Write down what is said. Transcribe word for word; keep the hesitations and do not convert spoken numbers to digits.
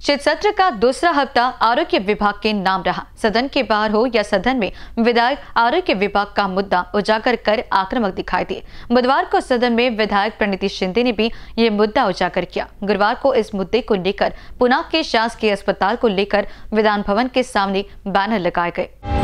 शीत सत्र का दूसरा हफ्ता आरोग्य विभाग के नाम रहा। सदन के बाहर हो या सदन में, विधायक आरोग्य विभाग का मुद्दा उजागर कर आक्रामक दिखाई दिए। बुधवार को सदन में विधायक प्रणीति शिंदे ने भी ये मुद्दा उजागर किया। गुरुवार को इस मुद्दे को लेकर पुणे के शासकीय अस्पताल को लेकर विधान भवन के सामने बैनर लगाए गए।